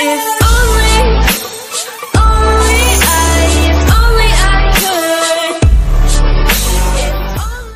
If only I could. If only.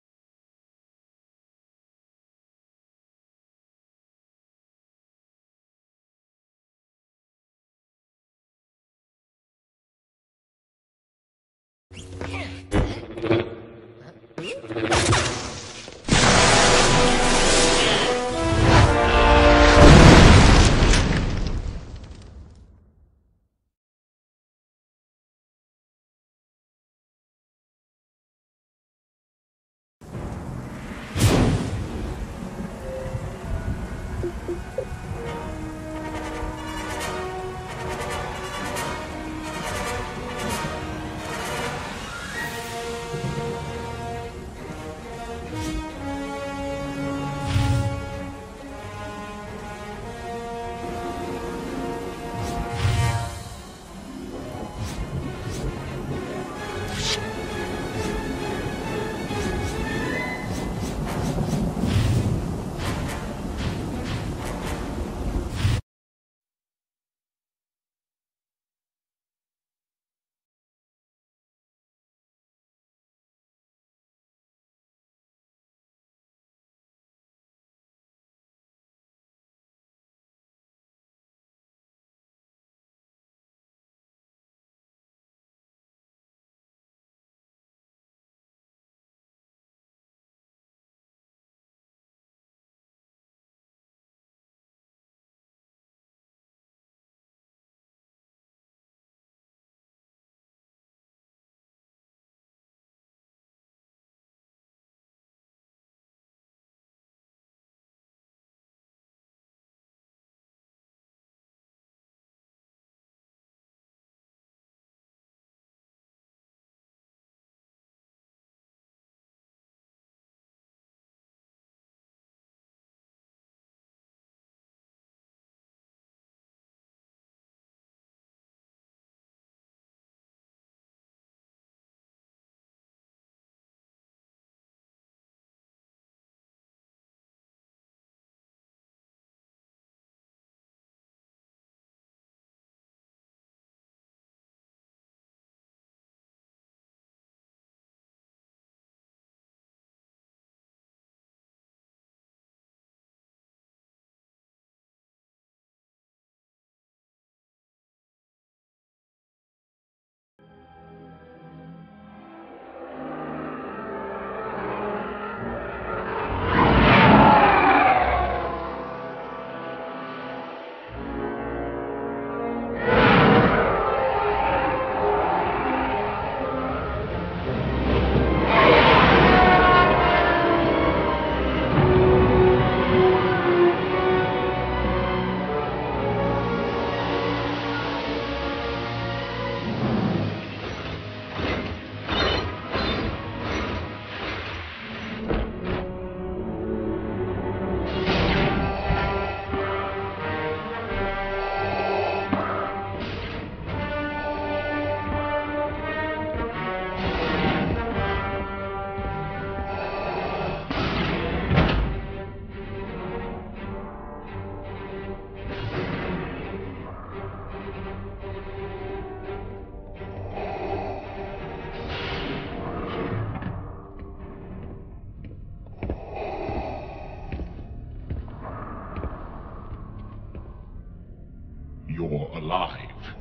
You're alive.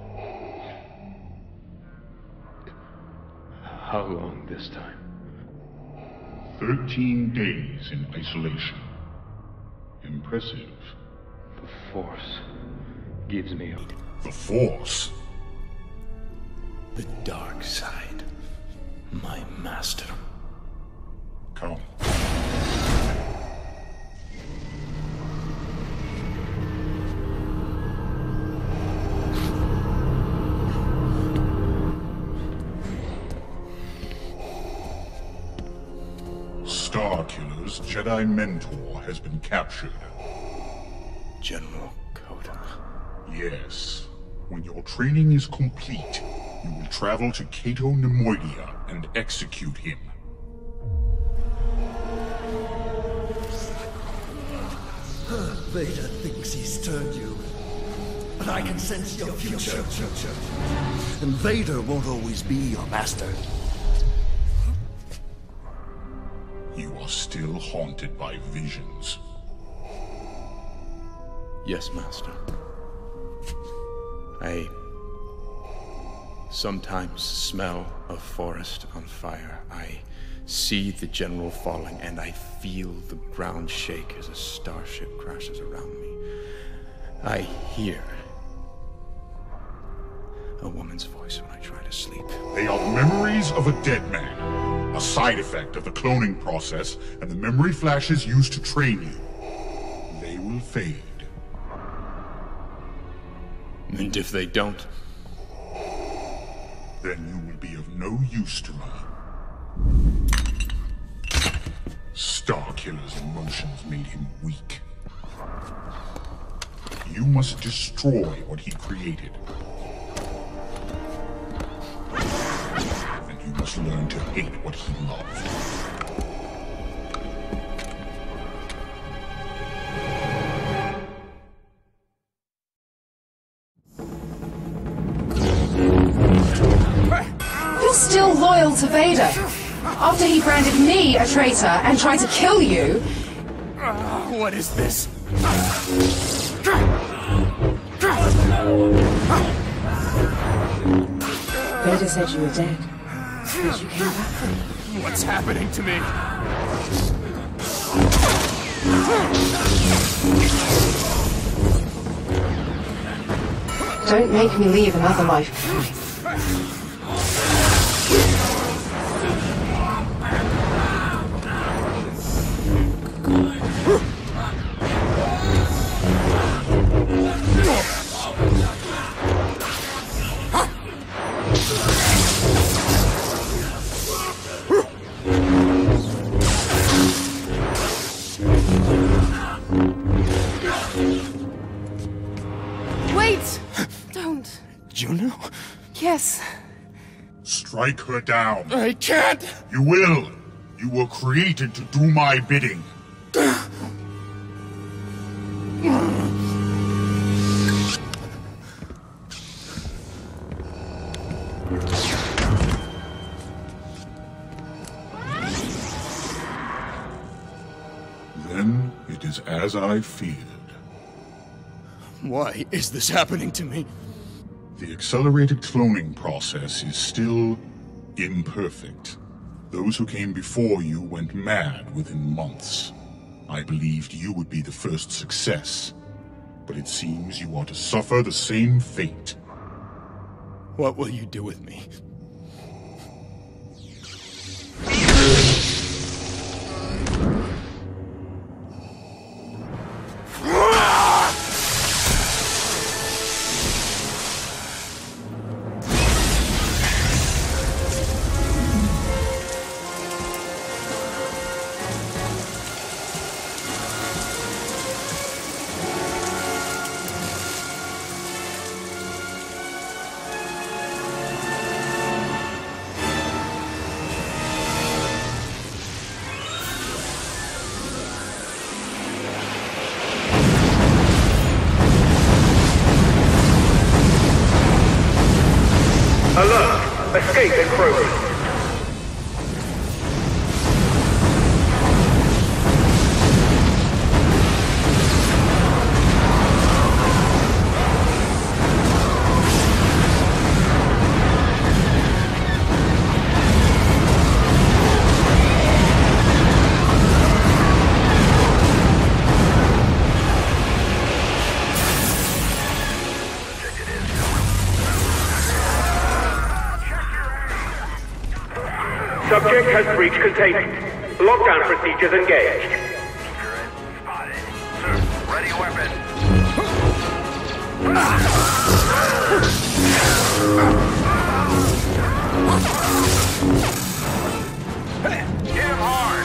How long this time? 13 days in isolation. Impressive. The Force gives me The Force? The dark side, my master. Come. Starkiller's Jedi mentor has been captured. General Kota. Yes. When your training is complete, you will travel to Cato Nemoidia and execute him. Vader thinks he's turned you. But I can sense your future. And Vader won't always be your master. You are still haunted by visions. Yes, Master. I sometimes smell a forest on fire. I see the general falling, and I feel the ground shake as a starship crashes around me. I hear a woman's voice when I try to sleep. They are the memories of a dead man, a side effect of the cloning process and the memory flashes used to train you. They will fade. And if they don't? Then you will be of no use to me. Starkiller's emotions made him weak. You must destroy what he created. And you must learn to hate what he loved. You're still loyal to Vader. After he branded me a traitor and tried to kill you. What is this? Vader said you were dead. But you came back. What's happening to me? Don't make me leave another life. Wait! Don't. Juno? Yes. Strike her down. I can't! You will. You were created to do my bidding. Then it is as I feared. Why is this happening to me? The accelerated cloning process is still imperfect. Those who came before you went mad within months. I believed you would be the first success, but it seems you are to suffer the same fate. What will you do with me? Alert! Escape in progress. Subject has breached containment. Lockdown procedures engaged. Spotted. Sir, ready weapon. Hit him hard.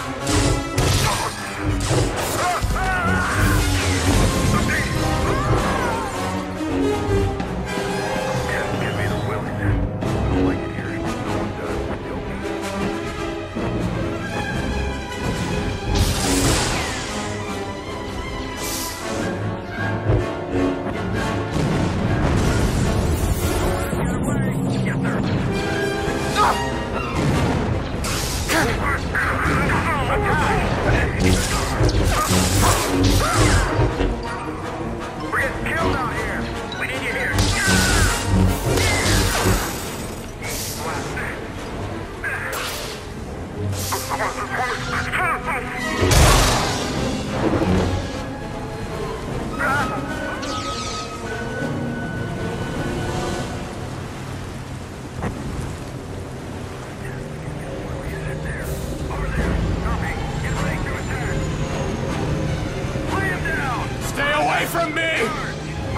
Give me the willingness. I don't like it here. No one does. Still me.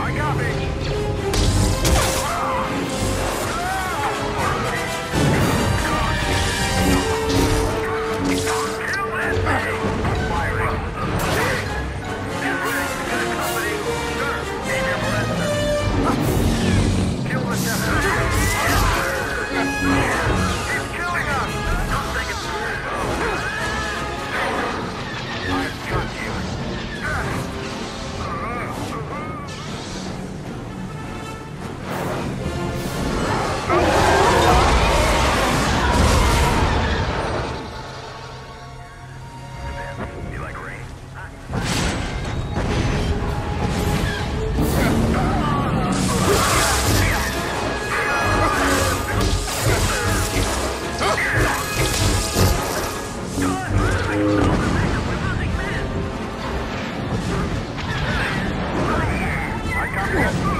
I copy. Kill that thing! Firing. Get ready. Good company. Sir, aim your blaster. Kill the Death. He's killing us! Don't take it seriously. I've got you. You like rain? I got you.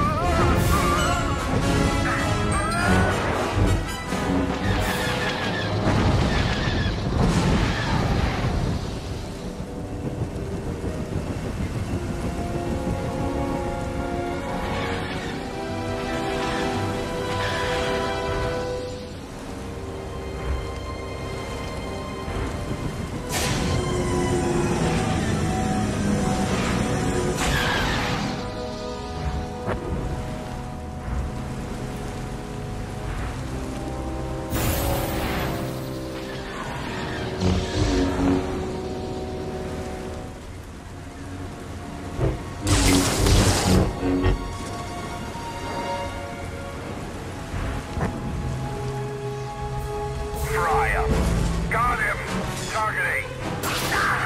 Fry up. Got him. Targeting.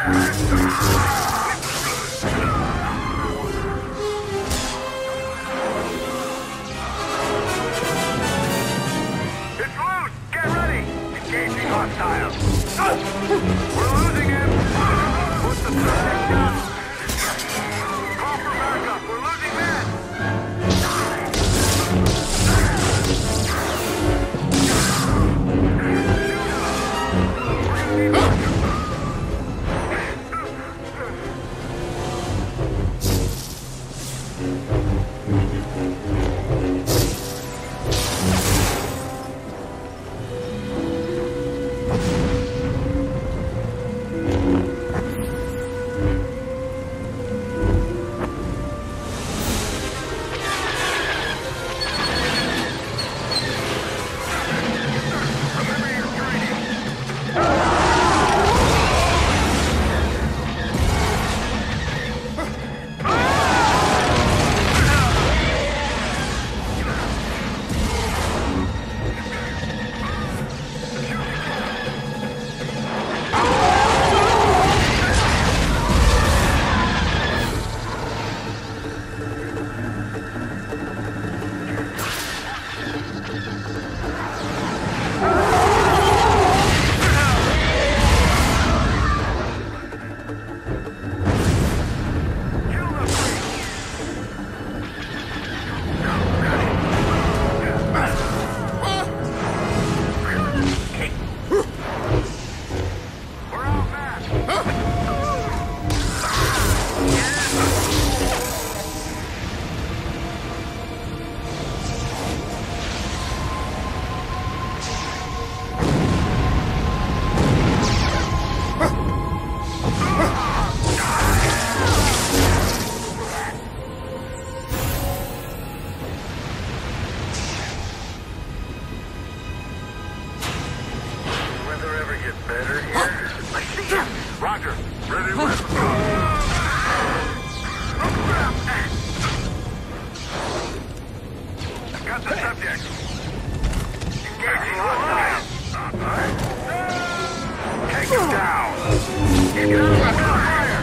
It's loose. Get ready. Engaging hostiles. We're losing him. What's the threat? Call for backup. We're losing men. Better here. I see him. Roger. Ready, weapons. Got the subject. Engaging hostile. Take him down. Get out of the fire.